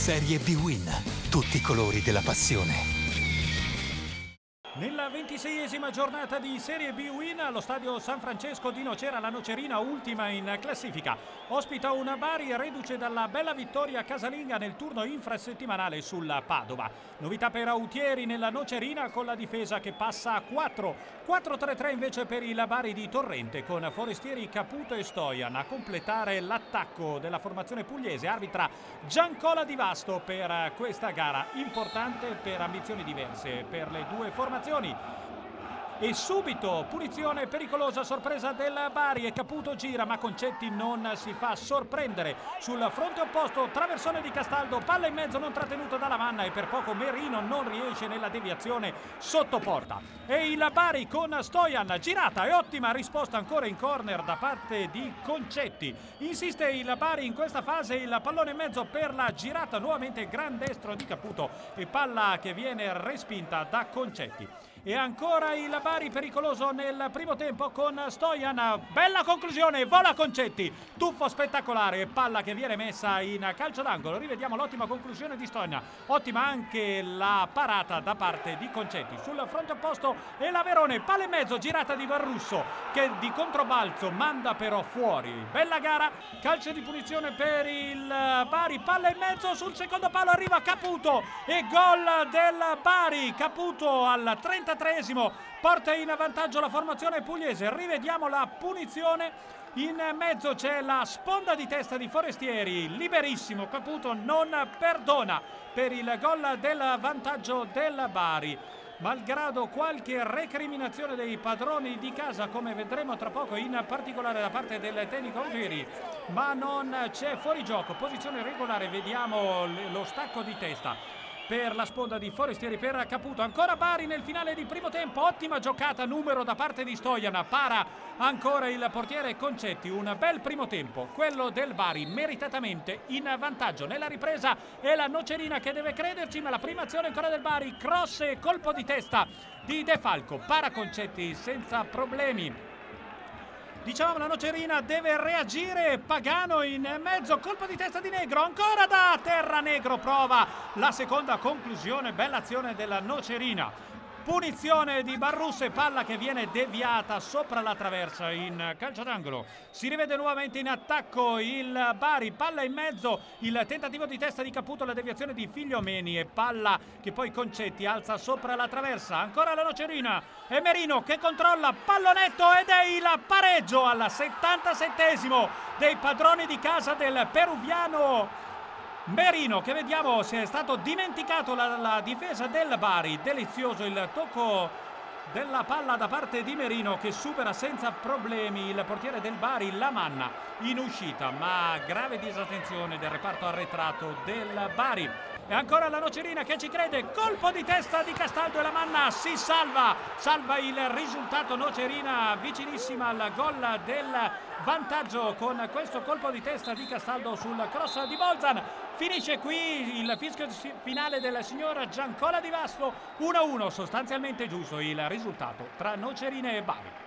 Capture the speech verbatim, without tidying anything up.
Serie B-Win. Tutti i colori della passione. Nella ventiseiesima giornata di Serie B-Win allo stadio San Francesco di Nocera, la Nocerina, ultima in classifica, ospita una Bari reduce dalla bella vittoria casalinga nel turno infrasettimanale sulla Padova. Novità per Autieri nella Nocerina con la difesa che passa a quattro. quattro tre tre invece per il Bari di Torrente con Forestieri, Caputo e Stojan a completare l'attacco della formazione pugliese. Arbitra Giancola Di Vasto per questa gara importante per ambizioni diverse per le due formazioni. E subito punizione pericolosa, sorpresa del Bari e Caputo gira, ma Concetti non si fa sorprendere. Sul fronte opposto traversone di Castaldo, palla in mezzo non trattenuto dalla manna e per poco Merino non riesce nella deviazione sotto porta. E il Bari con Stojan, girata e ottima risposta ancora in corner da parte di Concetti. Insiste il Bari in questa fase, il pallone in mezzo per la girata, nuovamente gran destro di Caputo e palla che viene respinta da Concetti. E ancora il Bari pericoloso nel primo tempo con Stojan, bella conclusione, vola Concetti, tuffo spettacolare, palla che viene messa in calcio d'angolo. Rivediamo l'ottima conclusione di Stojan, ottima anche la parata da parte di Concetti. Sul fronte opposto e la Verone, palla in mezzo, girata di Barrusso che di controbalzo manda però fuori. Bella gara, calcio di punizione per il Bari, palla in mezzo, sul secondo palo arriva Caputo e gol del Bari. Caputo al trentatreesimo porta in vantaggio la formazione pugliese. Rivediamo la punizione. In mezzo c'è la sponda di testa di Forestieri, liberissimo, Caputo non perdona per il gol del vantaggio del Bari. Malgrado qualche recriminazione dei padroni di casa, come vedremo tra poco, in particolare da parte del tecnico Autieri, ma non c'è fuorigioco, posizione regolare. Vediamo lo stacco di testa per la sponda di Forestieri per Caputo. Ancora Bari nel finale di primo tempo, ottima giocata numero da parte di Stojan, para ancora il portiere Concetti. Un bel primo tempo quello del Bari, meritatamente in vantaggio. Nella ripresa è la Nocerina che deve crederci, ma la prima azione ancora del Bari, cross e colpo di testa di De Falco, para Concetti senza problemi. Diciamo la Nocerina deve reagire, Pagano in mezzo, colpo di testa di Negro, ancora da terra Negro, prova la seconda conclusione, bella azione della Nocerina. Punizione di Barrusso e palla che viene deviata sopra la traversa in calcio d'angolo. Si rivede nuovamente in attacco il Bari, palla in mezzo, il tentativo di testa di Caputo, la deviazione di Figliomeni e palla che poi Concetti alza sopra la traversa. Ancora la Nocerina e Merino che controlla, pallonetto ed è il pareggio al settantasettesimo dei padroni di casa del peruviano Merino, che vediamo si è stato dimenticato la, la difesa del Bari. Delizioso il tocco della palla da parte di Merino che supera senza problemi il portiere del Bari, Lamanna, in uscita, ma grave disattenzione del reparto arretrato del Bari. E ancora la Nocerina che ci crede, colpo di testa di Castaldo e Lamanna si salva, salva il risultato. Nocerina vicinissima al gol del vantaggio con questo colpo di testa di Castaldo sul cross di Bolzan. Finisce qui il fischio finale del signor Giancola Di Vasto, uno a uno, sostanzialmente giusto il risultato tra Nocerina e Bari.